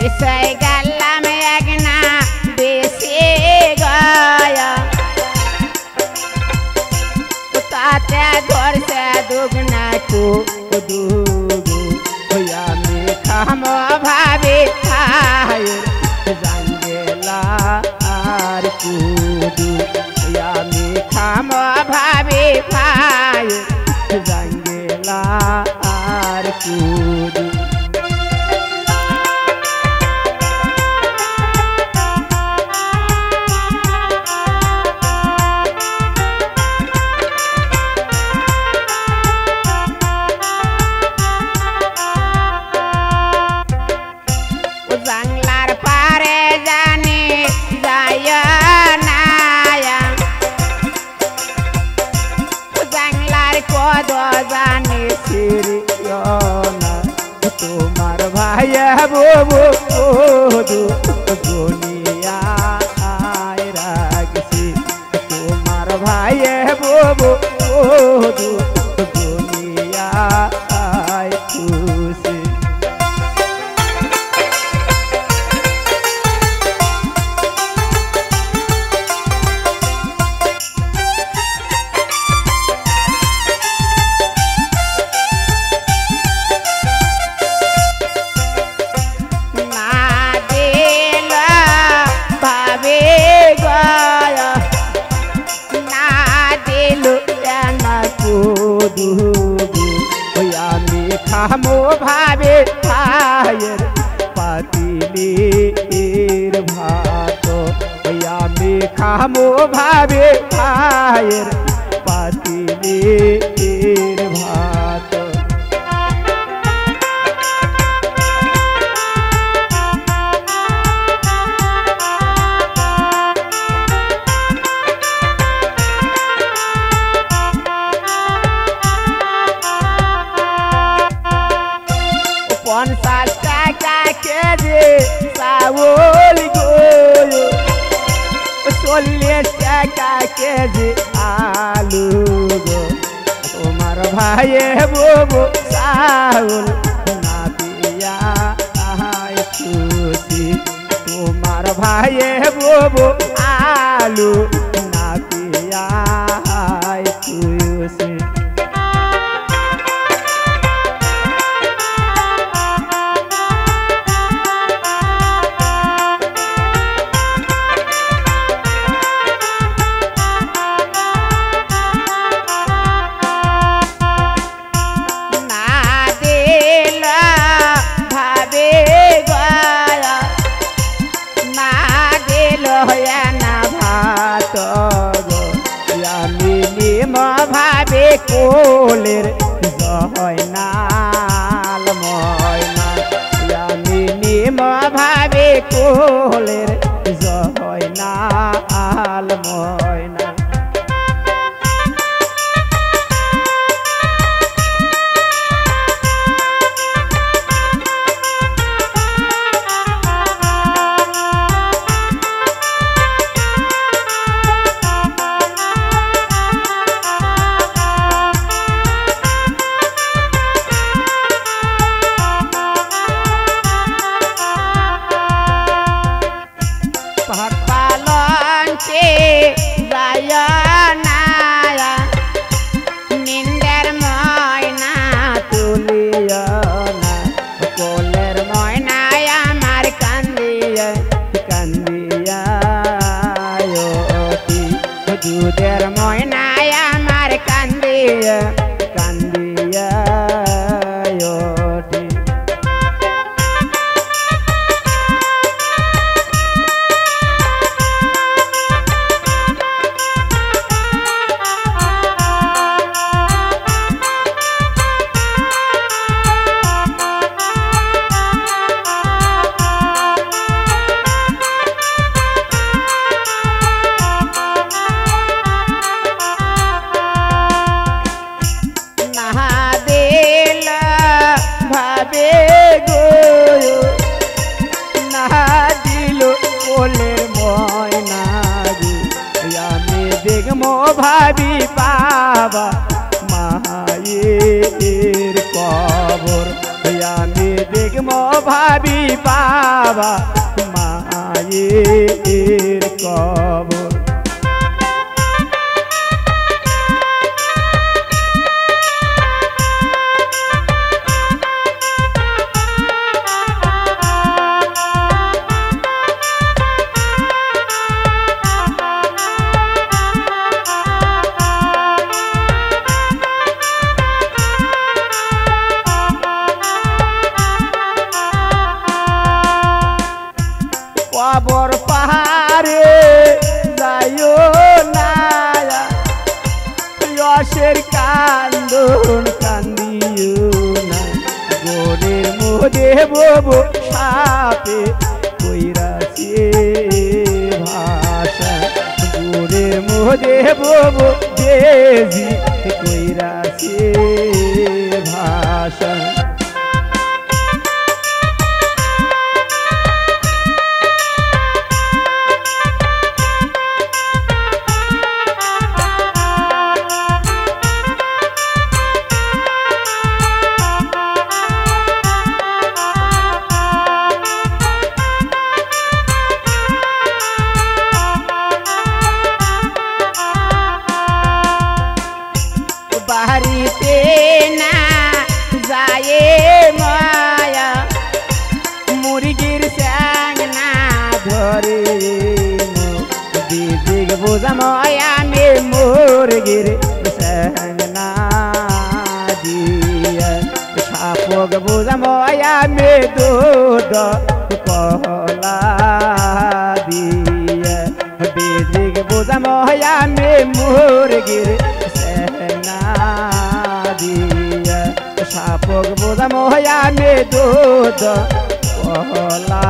বিষয় গেলাম এক না বেশি গয়া তাতে ধরছে দুগনা কুদু আমি খাম ভাবে খায় জাঙ্গেলা আর কুদু আমি খাম ভাবে খায় জাঙ্গেলা আর কুদু বাংলার পারে জানি যায় নায়া বাংলার কদ জানি সিরিয়না তোমার ভাই বুবু দুনিয়া রাখছি তোমার ভাই বুবু দুনিয়া খুশি আমি খামো ভাবে ভাইয়ের পাতিলের ভাত আমি খামো ভাবে ভাইয়ের পাতিলের ভাত পঞ্চাশ টাকা কেজি চাউল গো 40 টাকা কেজি আলু গো তোমার ভাইয়ে বুবু চাউল না দিয়া খুশি তোমার ভাইয়ে বুবু আলু না দিয়া খুশি ভাবে কোলের জয়নাল ময়না আমি নিম ভাবে কোলের জয়নাল ময়না নিন্দের ময়না তুলিয়া না কোলের ময়না আমার কান্দিয়া কান্দিয়া দুধের ময়না আমার কান্দিয়া কান্দিয়া ভাবি বাবা মায়ের কবর আমি বিবেক মো ভাবি বাবা মায়ের কবর কবর পাহাড়ে যাইও না রসের কান্দন কান্দিও না গোরের মোদে ববু সাপে কইরাছে ভাষা গোরের মোদে ববু দেজি কইরাছে ভাষা বাড়িতে না যায় মায়া মুরগির স্যাং না ধরে দিদিক বোঝা ময়া মে মুরগির স্যাং না দিয়া সাপক বোঝা ময়া মে দুধ কলা দিয়া দিদিক বোঝা ময়া মে মুরগির সাপক বোঝা মহয়া মে দুধ কলা